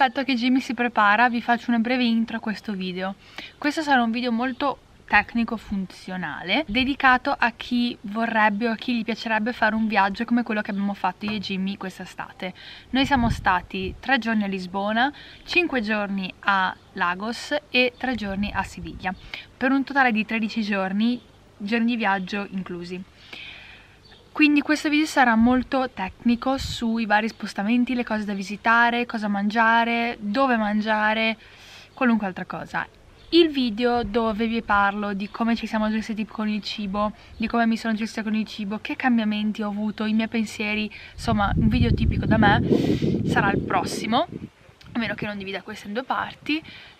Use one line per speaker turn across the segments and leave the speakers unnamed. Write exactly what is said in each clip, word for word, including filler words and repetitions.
aspetto che Jimmy si prepara, vi faccio una breve intro a questo video. Questo sarà un video molto tecnico funzionale, dedicato a chi vorrebbe o a chi gli piacerebbe fare un viaggio come quello che abbiamo fatto io e Jimmy quest'estate. Noi siamo stati tre giorni a Lisbona, cinque giorni a Lagos e tre giorni a Siviglia, per un totale di tredici giorni, giorni di viaggio inclusi. Quindi questo video sarà molto tecnico sui vari spostamenti, le cose da visitare, cosa mangiare, dove mangiare, qualunque altra cosa. Il video dove vi parlo di come ci siamo gestiti con il cibo, di come mi sono gestita con il cibo, che cambiamenti ho avuto, i miei pensieri, insomma un video tipico da me, sarà il prossimo, a meno che non divida questo in due parti.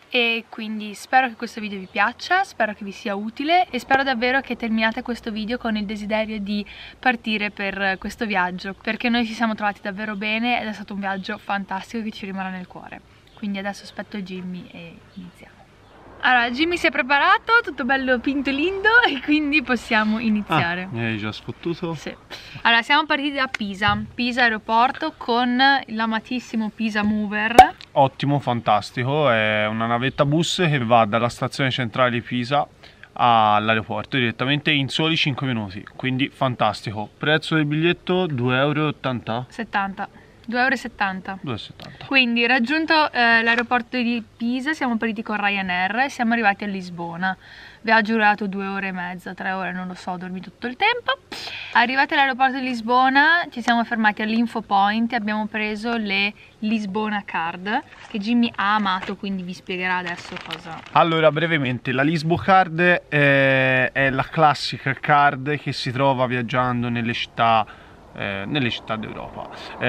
E quindi spero che questo video vi piaccia, spero che vi sia utile e spero davvero che terminate questo video con il desiderio di partire per questo viaggio, perché noi ci siamo trovati davvero bene ed è stato un viaggio fantastico che ci rimarrà nel cuore. Quindi adesso aspetto Jimmy e iniziamo. Allora, Jimmy si è preparato, tutto bello pinto e lindo, e quindi possiamo iniziare.
Ah, mi hai già sfottuto?
Sì. Allora, siamo partiti da Pisa, Pisa aeroporto, con l'amatissimo Pisa Mover.
Ottimo, fantastico, è una navetta bus che va dalla stazione centrale di Pisa all'aeroporto direttamente in soli cinque minuti, quindi fantastico. Prezzo del biglietto due euro e ottanta?
settanta. due euro e settanta.
due euro e settanta.
Quindi raggiunto eh, l'aeroporto di Pisa siamo partiti con Ryanair e siamo arrivati a Lisbona. Viaggio durato due ore e mezza, tre ore, non lo so, ho dormito tutto il tempo. Arrivati all'aeroporto di Lisbona ci siamo fermati all'Info Point e abbiamo preso le Lisbona Card, che Jimmy ha amato, quindi vi spiegherà adesso cosa.
Allora, brevemente, la Lisbo Card è, è la classica card che si trova viaggiando nelle città Eh, nelle città d'Europa.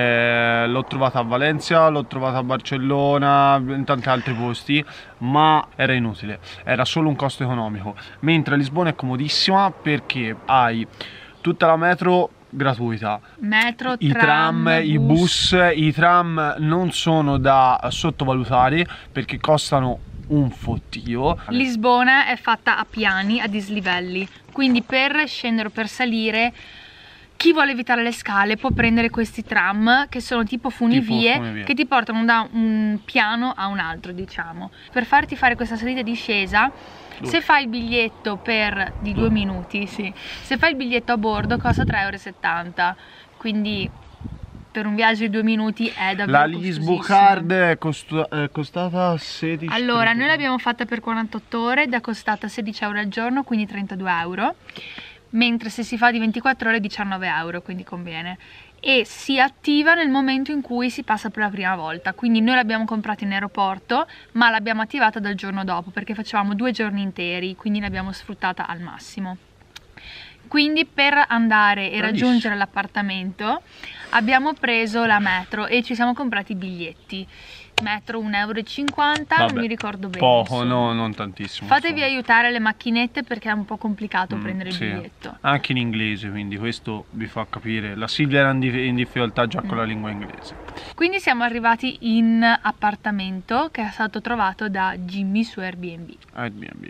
Eh, l'ho trovata a Valencia, l'ho trovata a Barcellona, in tanti altri posti, ma era inutile, era solo un costo economico, mentre a Lisbona è comodissima perché hai tutta la metro gratuita,
metro,
i
tram,
tram, i bus, i tram non sono da sottovalutare perché costano un fottio.
Lisbona è fatta a piani, a dislivelli, quindi per scendere o per salire chi vuole evitare le scale può prendere questi tram che sono tipo funivie,
tipo funivie,
che ti portano da un piano a un altro, diciamo. Per farti fare questa salita e discesa, due. se fai il biglietto per di due, due minuti, sì. Se fai il biglietto a bordo costa tre euro e settanta, quindi per un viaggio di due minuti è davvero
la Lisbo Card è, costa, è costata sedici.
Allora, noi l'abbiamo fatta per quarantotto ore ed è costata sedici euro al giorno, quindi trentadue euro. Mentre se si fa di ventiquattro ore diciannove euro, quindi conviene, e si attiva nel momento in cui si passa per la prima volta. Quindi noi l'abbiamo comprata in aeroporto, ma l'abbiamo attivata dal giorno dopo perché facevamo due giorni interi, quindi l'abbiamo sfruttata al massimo. Quindi per andare e raggiungere l'appartamento abbiamo preso la metro e ci siamo comprati i biglietti. Metro un euro e cinquanta,
Vabbè,
non mi ricordo bene.
Poco, no, non tantissimo.
Fatevi
insomma.
aiutare alle macchinette perché è un po' complicato mm, prendere il
sì.
biglietto.
Anche in inglese, quindi questo vi fa capire. La Silvia era in difficoltà già mm. con la lingua inglese.
Quindi siamo arrivati in appartamento che è stato trovato da Jimmy su Airbnb.
Airbnb.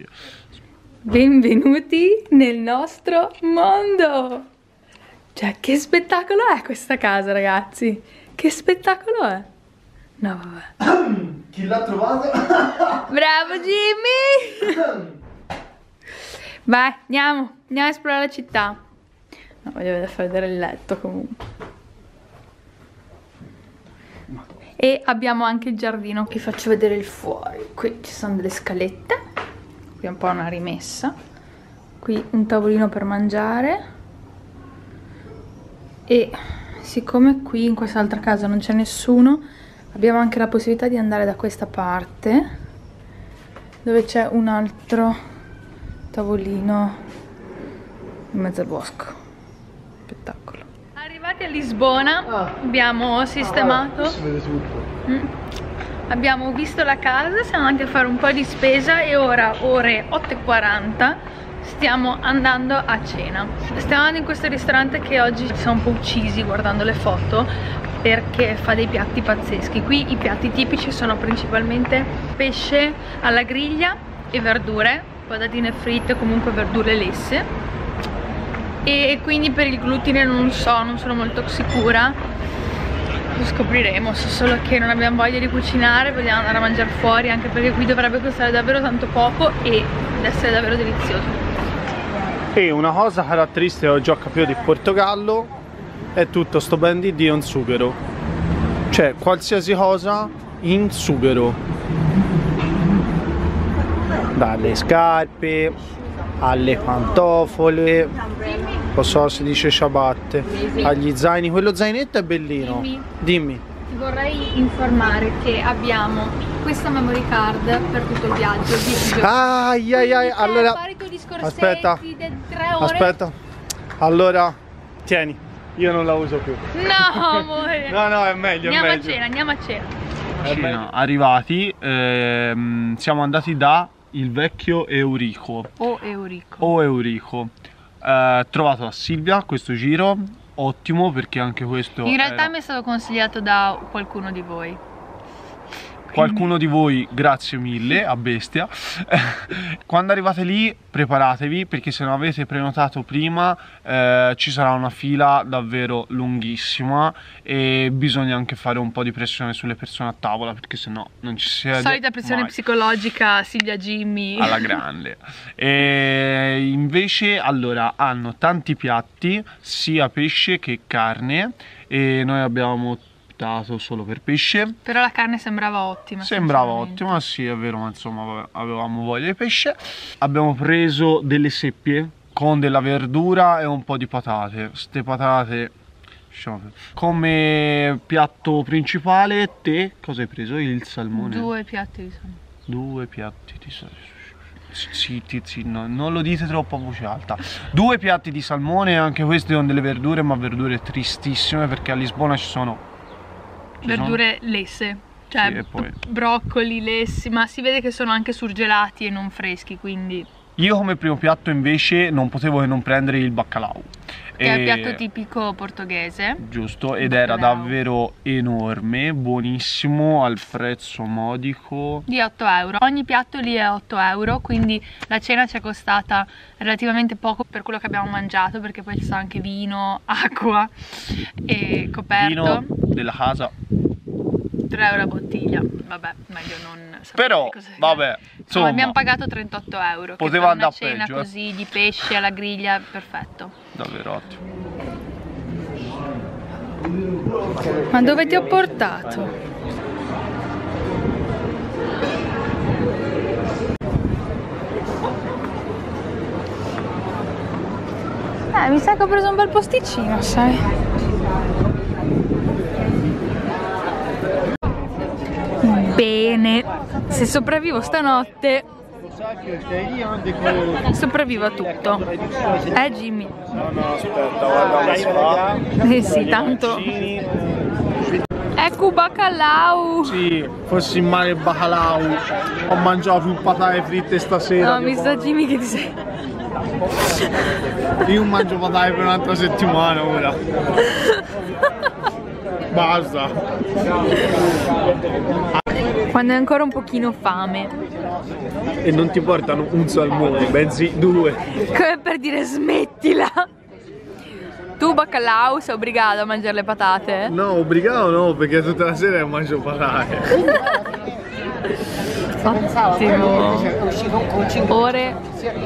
Benvenuti nel nostro mondo! Cioè, che spettacolo è questa casa, ragazzi? Che spettacolo è? No, vabbè.
Chi l'ha trovato?
Bravo Jimmy! Vai, andiamo, andiamo a esplorare la città. No, voglio far vedere il letto comunque. E abbiamo anche il giardino. Vi faccio vedere il fuori. Qui ci sono delle scalette. Qui è un po' una rimessa. Qui un tavolino per mangiare. E siccome qui in quest'altra casa non c'è nessuno, abbiamo anche la possibilità di andare da questa parte dove c'è un altro tavolino in mezzo al bosco. Spettacolo. Arrivati a Lisbona ah. abbiamo sistemato ah, si vede tutto. Mm. Abbiamo visto la casa, siamo andati a fare un po' di spesa e ora ore otto e quaranta stiamo andando a cena. Stiamo andando in questo ristorante che oggi ci siamo un po' uccisi guardando le foto perché fa dei piatti pazzeschi. Qui i piatti tipici sono principalmente pesce alla griglia e verdure, patatine fritte, comunque verdure lesse, e quindi per il glutine non so, non sono molto sicura, Lo scopriremo, so solo che non abbiamo voglia di cucinare, vogliamo andare a mangiare fuori, anche perché qui dovrebbe costare davvero tanto poco ed essere davvero delizioso.
E una cosa caratteristica che ho già capito di Portogallo è tutto sto brandy di un sughero. Cioè qualsiasi cosa in sughero. Dalle scarpe alle pantofole, non so se dice ciabatte, agli zaini. Quello zainetto è bellino.
Dimmi.
Dimmi.
Ti vorrei informare che abbiamo questa memory card per tutto il viaggio.
Ai ai ai, allora aspetta,
tre ore.
aspetta, allora tieni, io non la uso più.
No amore.
No no, è meglio,
andiamo
è
a
meglio.
cena, andiamo a cena.
Cena, arrivati, ehm, siamo andati da il vecchio Eurico.
O Eurico.
O Eurico. Eh, trovato a Silvia questo giro, ottimo perché anche questo
in realtà
era...
mi è stato consigliato da qualcuno di voi.
Qualcuno di voi, grazie mille, a bestia. Quando arrivate lì preparatevi, perché se non avete prenotato prima eh, ci sarà una fila davvero lunghissima e bisogna anche fare un po' di pressione sulle persone a tavola, perché se no non ci siede
Solita pressione
mai.
Psicologica, Silvia Jimmy.
Alla grande. E invece allora hanno tanti piatti, sia pesce che carne, e noi abbiamo solo per pesce.
Però la carne sembrava ottima.
Sembrava ottima, sì è vero, ma insomma vabbè, avevamo voglia di pesce. Abbiamo preso delle seppie con della verdura e un po' di patate. Ste patate, diciamo, come piatto principale. Te cosa hai preso? Il salmone?
Due piatti di salmone.
Due piatti di salmone. Zitti, zitti, no, non lo dite troppo a voce alta. Due piatti di salmone, anche questi con delle verdure, ma verdure tristissime, perché a Lisbona ci sono
verdure lesse, cioè
sì, e poi...
broccoli lessi, ma si vede che sono anche surgelati e non freschi, quindi...
Io come primo piatto invece non potevo che non prendere il bacalao.
Che e... è il piatto tipico portoghese.
Giusto, ed era davvero enorme, buonissimo, al prezzo modico
di otto euro. Ogni piatto lì è otto euro, quindi la cena ci è costata relativamente poco per quello che abbiamo mangiato, perché poi ci sta anche vino, acqua e coperto.
Vino della casa.
tre euro a bottiglia, vabbè, meglio non sapere.
Però, vabbè, insomma,
abbiamo pagato trentotto euro.
Poteva andare
per una cena
peggio,
così
eh.
di pesce alla griglia, perfetto.
Davvero ottimo.
Ma dove ti ho portato? Eh, mi sa che ho preso un bel posticino, sai? Bene, se sopravvivo stanotte sopravvivo a tutto. Eh Jimmy?
No no aspetta, guarda
eh sì, tanto. Ecco bacalao.
Sì, fossi in mare bacalao. Ho mangiato più patate fritte stasera.
No, mi sa Jimmy che ti sei...
Io mangio patate per un'altra settimana ora. Basta.
Quando hai ancora un pochino fame
e non ti portano un salmone, bensì due.
Come per dire smettila. Tu bacalao sei obbligato a mangiare le patate?
No, obbligato no, perché tutta la sera mangio patate.
Ottimo. Ore.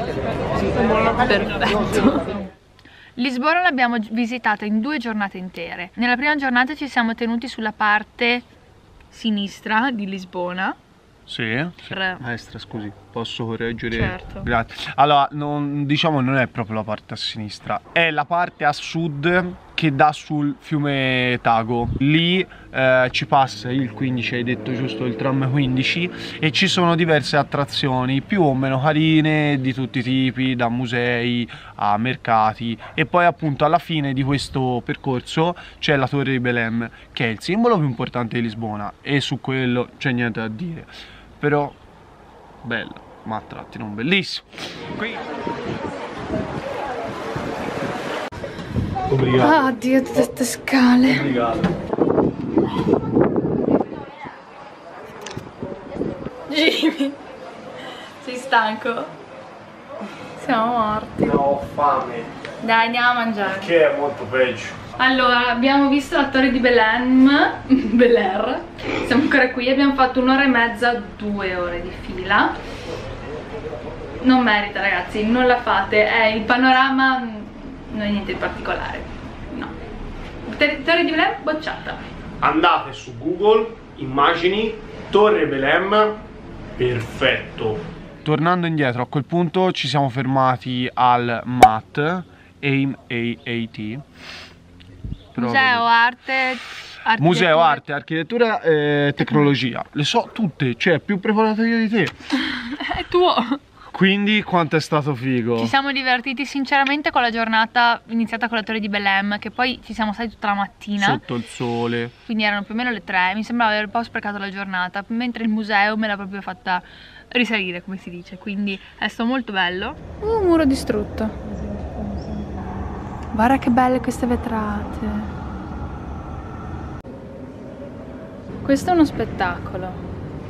Perfetto. Lisbona l'abbiamo visitata in due giornate intere. Nella prima giornata ci siamo tenuti sulla parte sinistra di Lisbona.
Sì, sì.
Re.
Maestra, scusi, posso correggere?
Certo.
Grazie. Allora, non, diciamo non è proprio la parte a sinistra, è la parte a sud che dà sul fiume Tago. Lì eh, ci passa il quindici, hai detto giusto, il tram quindici, e ci sono diverse attrazioni più o meno carine di tutti i tipi, da musei a mercati, e poi appunto alla fine di questo percorso c'è la Torre di Belém, che è il simbolo più importante di Lisbona, e su quello c'è niente da dire. Però bella, ma a tratti non bellissimo. Qui. Obrigado.
Oh Dio, tutte queste scale.
Obrigado.
Jimmy, sei stanco? Siamo morti.
No, ho fame.
Dai, andiamo a mangiare.
Che è molto peggio.
Allora, abbiamo visto la torre di Belém, Bel Air, siamo ancora qui, abbiamo fatto un'ora e mezza, due ore di fila. Non merita ragazzi, non la fate, è il panorama, non è niente di particolare, no. Torre di Belém bocciata.
Andate su Google, immagini, Torre Belém, perfetto. Tornando indietro, a quel punto ci siamo fermati al M A T, AIM A A T.
Museo, arte,
Museo, arte, architettura e tecnologia. Le so tutte, cioè più preparato io di te.
È tuo.
Quindi quanto è stato figo.
Ci siamo divertiti sinceramente con la giornata iniziata con la torre di Belém, che poi ci siamo stati tutta la mattina.
Sotto il sole.
Quindi erano più o meno le tre, mi sembrava aver un po' sprecato la giornata, mentre il museo me l'ha proprio fatta risalire, come si dice, quindi è stato molto bello. Uh, muro distrutto. Guarda che belle queste vetrate. Questo è uno spettacolo.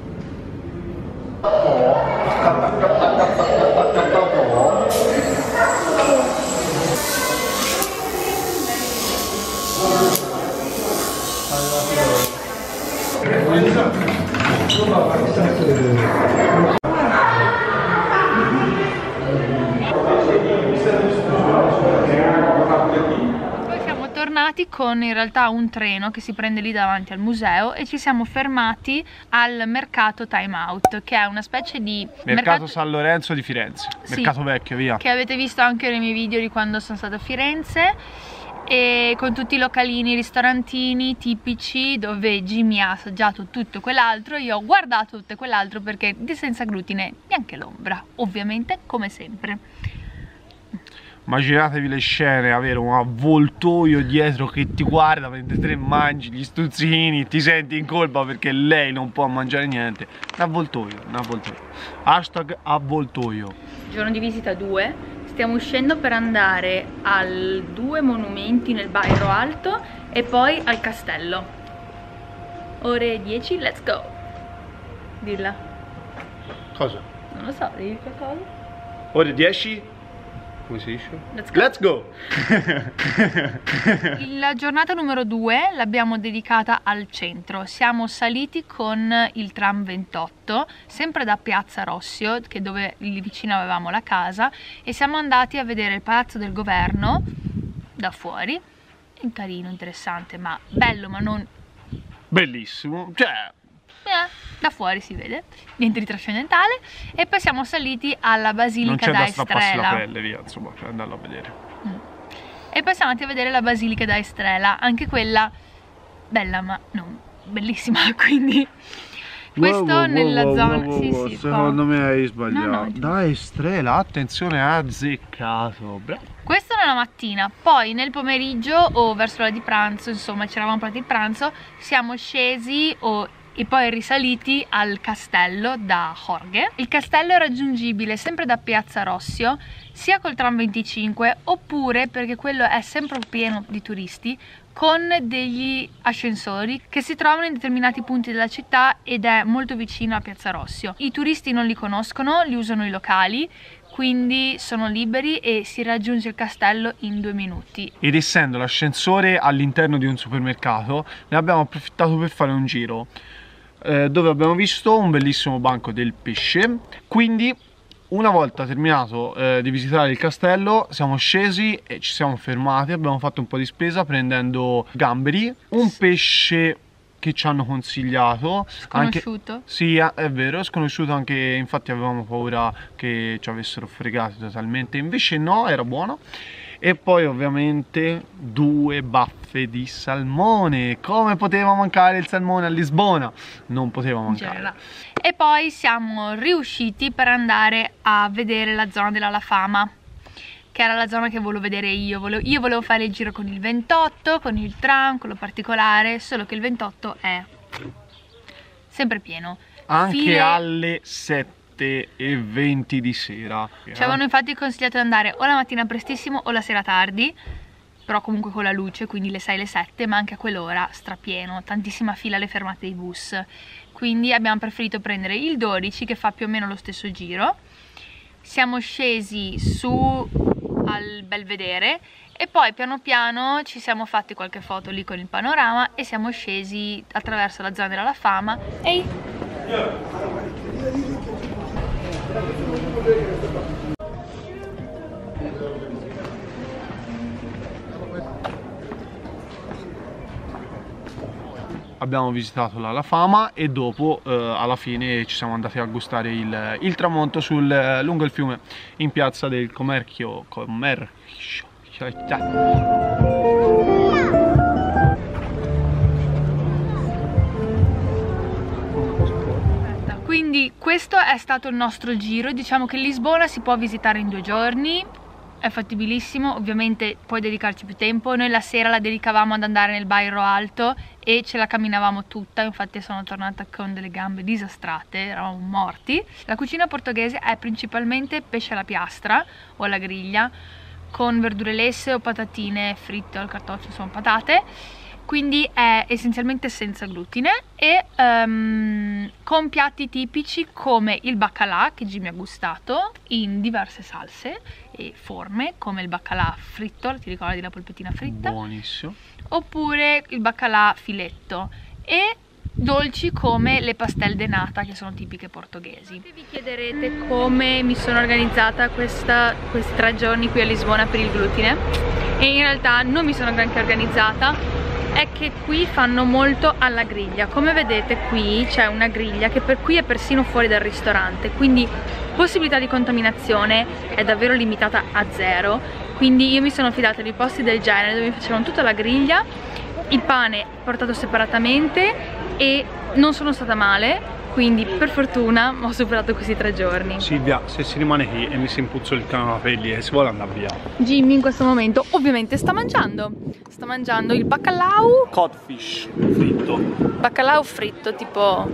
Con in realtà un treno che si prende lì davanti al museo e ci siamo fermati al mercato Time Out, che è una specie di
mercato, mercato San Lorenzo di Firenze, sì, mercato vecchio, via, che
avete visto anche nei miei video di quando sono stata a Firenze, e con tutti i localini, ristorantini tipici dove Jimmy ha assaggiato tutto quell'altro. Io ho guardato tutto quell'altro perché di senza glutine neanche l'ombra, ovviamente, come sempre.
Immaginatevi le scene, avere un avvoltoio dietro che ti guarda mentre te mangi gli stuzzini, ti senti in colpa perché lei non può mangiare niente. Un avvoltoio, un avvoltoio. Hashtag avvoltoio. Giorno
di visita due, stiamo uscendo per andare al due monumenti nel Bairro Alto e poi al castello. Ore dieci, let's go. Dilla.
Cosa?
Non lo so, devi dire qualcosa?
Ore dieci? Come si dice?
Let's go!
Let's go.
La giornata numero due l'abbiamo dedicata al centro. Siamo saliti con il tram ventotto, sempre da Piazza Rossio, che è dove lì vicino avevamo la casa, e siamo andati a vedere il Palazzo del Governo da fuori. È carino, interessante, ma bello, ma non...
bellissimo, cioè...
Eh, da fuori si vede, niente di trascendentale. E poi siamo saliti alla Basilica da Estrela. Non c'è da strapparsi
la pelle, via, insomma, per andarlo a vedere.
Mm. E poi siamo andati a vedere la Basilica da Estrela, anche quella bella ma non bellissima, quindi questo wow, wow, nella wow, zona wow, wow, sì, sì,
secondo
qua.
me hai sbagliato. No, no, da Estrela, attenzione, azzeccato. Bravo.
Questo nella mattina, poi nel pomeriggio o verso l'ora di pranzo, insomma ci eravamo pronti il pranzo, siamo scesi o e poi risaliti al castello da Jorge. Il castello è raggiungibile sempre da Piazza Rossio, sia col tram venticinque oppure, perché quello è sempre pieno di turisti, con degli ascensori che si trovano in determinati punti della città ed è molto vicino a Piazza Rossio. I turisti non li conoscono, li usano i locali, quindi sono liberi e si raggiunge il castello in due minuti.
Ed essendo l'ascensore all'interno di un supermercato, ne abbiamo approfittato per fare un giro, eh, dove abbiamo visto un bellissimo banco del pesce. Quindi una volta terminato eh, di visitare il castello siamo scesi e ci siamo fermati, abbiamo fatto un po' di spesa prendendo gamberi, un pesce che ci hanno consigliato.
Sconosciuto?
Anche, sì, è vero, è sconosciuto, anche infatti avevamo paura che ci avessero fregati totalmente, invece no, era buono. E poi ovviamente due baffe di salmone. Come poteva mancare il salmone a Lisbona? Non poteva mancare.
E poi siamo riusciti per andare a vedere la zona della La Fama, che era la zona che volevo vedere io. Volevo, io volevo fare il giro con il ventotto, con il tram, quello particolare, solo che il ventotto è sempre pieno.
Anche
File...
alle sette e venti di sera.
Ci avevano infatti consigliato di andare o la mattina prestissimo o la sera tardi, però comunque con la luce, quindi le sei, le sette, ma anche a quell'ora strapieno, tantissima fila alle fermate dei bus. Quindi abbiamo preferito prendere il dodici, che fa più o meno lo stesso giro. Siamo scesi su al Belvedere E poi piano piano ci siamo fatti qualche foto lì con il panorama e siamo scesi attraverso la zona della Fama. Ehi!
Abbiamo visitato la La Fama e dopo eh, alla fine ci siamo andati a gustare il, il tramonto sul, eh, lungo il fiume in piazza del Commercio. Commercio.
Quindi questo è stato il nostro giro. Diciamo che Lisbona si può visitare in due giorni, è fattibilissimo, ovviamente puoi dedicarci più tempo. Noi la sera la dedicavamo ad andare nel Bairro Alto e ce la camminavamo tutta, infatti sono tornata con delle gambe disastrate, eravamo morti. La cucina portoghese è principalmente pesce alla piastra o alla griglia, con verdure lesse o patatine fritte o al cartoccio, insomma patate, quindi è essenzialmente senza glutine e um, con piatti tipici come il baccalà, che Jimmy ha gustato, in diverse salse e forme, come il baccalà fritto, ti ricordi la polpettina fritta?
Buonissimo. Oppure
il baccalà filetto, e dolci come le pastel de nata, che sono tipiche portoghesi. Se vi chiederete come mi sono organizzata questa, questi tre giorni qui a Lisbona per il glutine, e in realtà non mi sono granché organizzata, è che qui fanno molto alla griglia. Come vedete qui c'è una griglia che per qui è persino fuori dal ristorante, quindi possibilità di contaminazione è davvero limitata a zero. Quindi io mi sono fidata di posti del genere dove mi facevano tutta la griglia, il pane portato separatamente, e non sono stata male, quindi per fortuna ho superato questi tre giorni.
Silvia, se si rimane qui e mi si impuzzo il capelli e si vuole andare via.
Jimmy in questo momento ovviamente sta mangiando sta mangiando il baccalà
codfish fritto,
baccalà fritto tipo,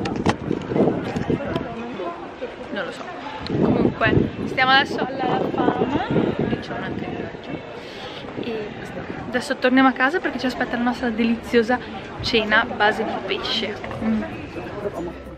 non lo so. Comunque stiamo adesso alla Fama, diciamo anche il viaggio, e adesso torniamo a casa perché ci aspetta la nostra deliziosa cena base di pesce. mm.